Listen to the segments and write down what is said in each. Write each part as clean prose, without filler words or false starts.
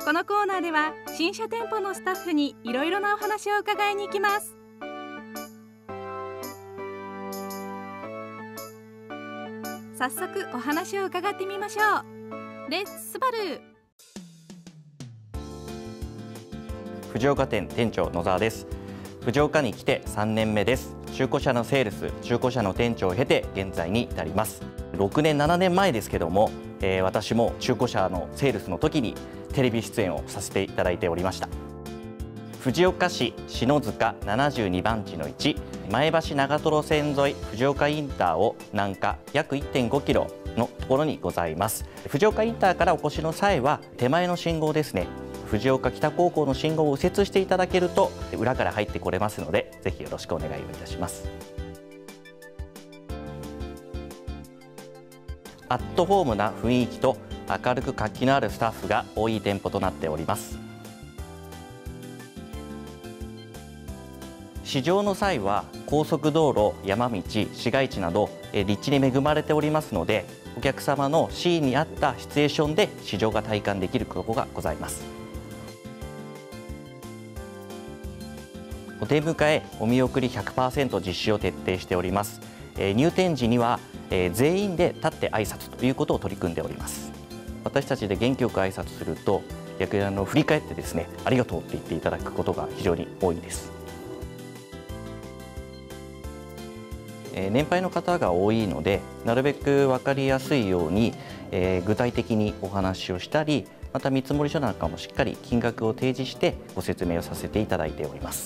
このコーナーでは新車店舗のスタッフにいろいろなお話を伺いに行きます。早速お話を伺ってみましょう。レッツスバル。 藤岡店店長野沢です。藤岡に来て3年目です。中古車のセールス、中古車の店長を経て現在に至ります。6年7年前ですけども、私も中古車のセールスの時にテレビ出演をさせていただいておりました。藤岡市篠塚72番地の1、前橋長瀞線沿い藤岡インターを南下約 1.5 キロのところにございます。藤岡インターからお越しの際は手前の信号ですね、藤岡北高校の信号を右折していただけると裏から入ってこれますので、ぜひよろしくお願いをいたします。アットホームな雰囲気と明るく活気のあるスタッフが多い店舗となっております。市場の際は高速道路、山道、市街地など立地に恵まれておりますので、お客様のシーンに合ったシチュエーションで市場が体感できることがございます。お出迎え、お見送り 100% 実施を徹底しております。入店時には全員で立って挨拶ということを取り組んでおります。私たちで元気よく挨拶すると、逆に振り返ってですね、ありがとうって言っていただくことが非常に多いです。年配の方が多いので、なるべく分かりやすいように、具体的にお話をしたり、また見積書なんかもしっかり金額を提示してご説明をさせていただいております。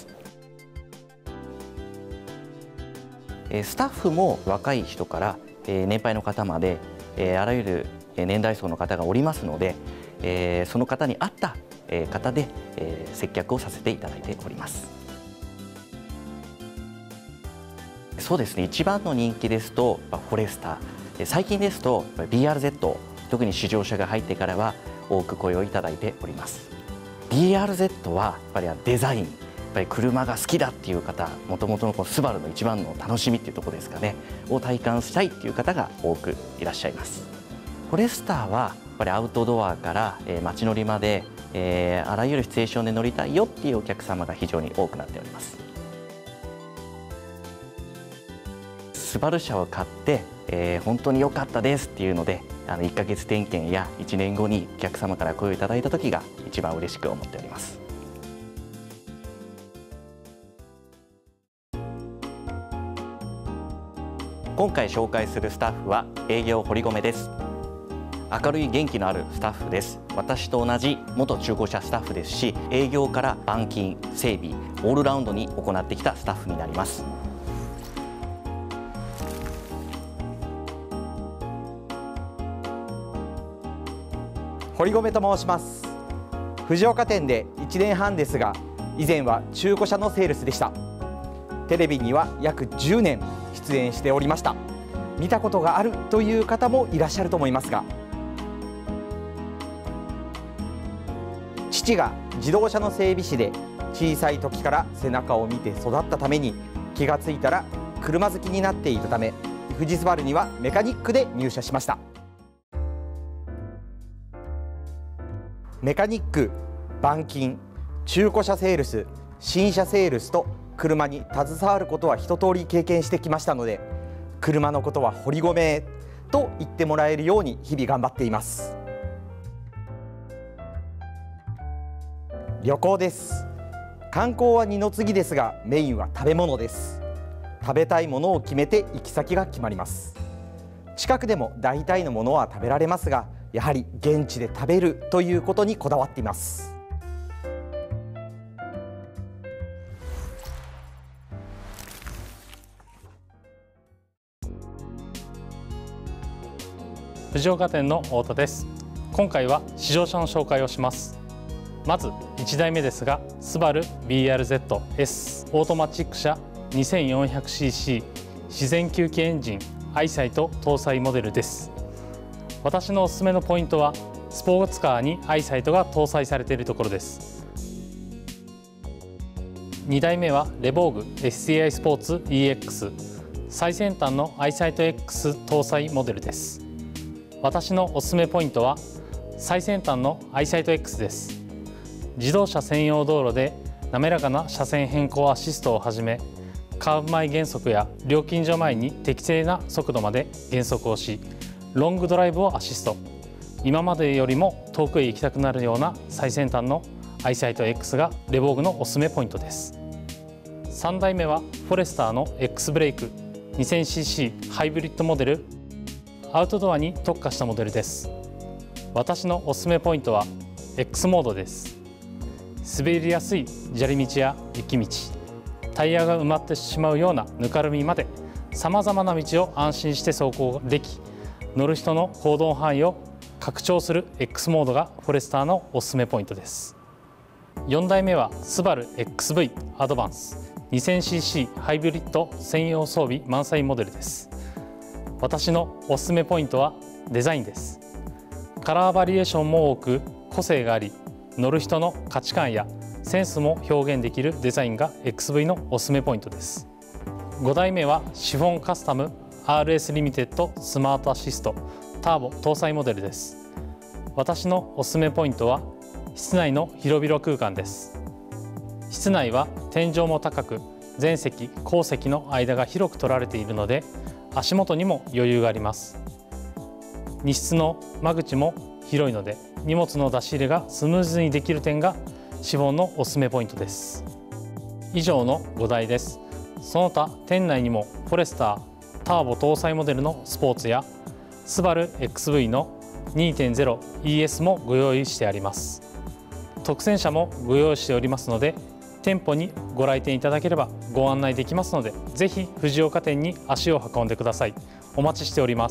スタッフも若い人から年配の方まであらゆる年代層の方がおりますので、その方に合った方で接客をさせていただいております。そうですね、一番の人気ですとフォレスター、最近ですと BRZ、 特に試乗車が入ってからは多く声をいただいております。 BRZ はやっぱりデザイン、やっぱり車が好きだっていう方、もともとのこのスバルの一番の楽しみっていうところですかね、を体感したいっていう方が多くいらっしゃいます。フォレスターはやっぱりアウトドアから街乗りまで、あらゆるシチュエーションで乗りたいよっていうお客様が非常に多くなっております。スバル車を買って、本当に良かったですっていうので、1ヶ月点検や1年後にお客様から声をいただいた時が一番嬉しく思っております。今回紹介するスタッフは営業堀米です。明るい元気のあるスタッフです。私と同じ元中古車スタッフですし、営業から板金、整備、オールラウンドに行ってきたスタッフになります。 堀米と申します。藤岡店で1年半ですが、以前は中古車のセールスでした。テレビには約10年出演しておりました。見たことがあるという方もいらっしゃると思いますが、父が自動車の整備士で、小さい時から背中を見て育ったために、気がついたら車好きになっていたため、富士スバルにはメカニックで入社しました。メカニック、板金、中古車セールス、新車セールスと車に携わることは一通り経験してきましたので、車のことは堀米と言ってもらえるように日々頑張っています。旅行です。観光は二の次ですが、メインは食べ物です。食べたいものを決めて行き先が決まります。近くでも大体のものは食べられますが、やはり現地で食べるということにこだわっています。 藤岡店の太田です。今回は試乗車の紹介をします。まず1台目ですが、スバル BRZ-S オートマチック車 2400cc 自然吸気エンジンアイサイト搭載モデルです。私のおすすめのポイントは、スポーツカーにアイサイトが搭載されているところです。2台目はレボーグ STI スポーツ EX 最先端のアイサイト X 搭載モデルです。私のおすすめポイントは最先端のアイサイト X です。 自動車専用道路で滑らかな車線変更アシストをはじめ、カーブ前減速や料金所前に適正な速度まで減速をし、ロングドライブをアシスト。今までよりも遠くへ行きたくなるような最先端のアイサイト X がレボーグのおすすめポイントです。3台目はフォレスターの X ブレイク 2000cc ハイブリッドモデル、アウトドアに特化したモデルです。私のおすすめポイントは X モードです。滑りやすい砂利道や雪道、タイヤが埋まってしまうようなぬかるみまで、さまざまな道を安心して走行でき、乗る人の行動範囲を拡張する X モードがフォレスターのおすすめポイントです。4台目はスバル XV アドバンス 2000cc ハイブリッド専用装備満載モデルです。私のおすすめポイントはデザインです。カラーバリエーションも多く個性があり、乗る人の価値観やセンスも表現できるデザインが XV のおすすめポイントです。5台目はシフォンカスタム RS リミテッドスマートアシストターボ搭載モデルです。私のおすすめポイントは室内の広々空間です。室内は天井も高く、前席後席の間が広く取られているので、足元にも余裕があります。荷室の間口も広いので、荷物の出し入れがスムーズにできる点がシフォンのおすすめポイントです。以上の5台です。その他店内にもフォレスターターボ搭載モデルのスポーツやスバル XV の 2.0ES もご用意してあります。特選車もご用意しておりますので、店舗にご来店いただければご案内できますので、ぜひ藤岡店に足を運んでください。お待ちしております。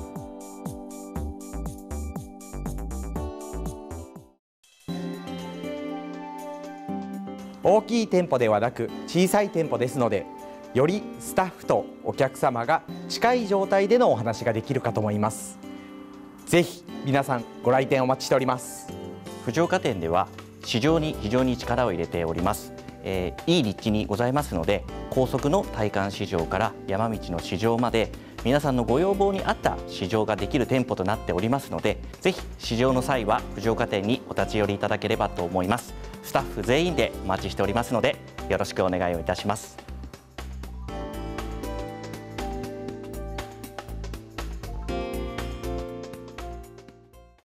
大きい店舗ではなく小さい店舗ですので、よりスタッフとお客様が近い状態でのお話ができるかと思います。ぜひ皆さんご来店お待ちしております。 藤岡店では市場に非常に力を入れております。いい立地にございますので、高速の体感市場から山道の市場まで皆さんのご要望に合った市場ができる店舗となっておりますので、ぜひ市場の際は藤岡店にお立ち寄りいただければと思います。スタッフ全員でお待ちしておりますので、よろしくお願いをいたします。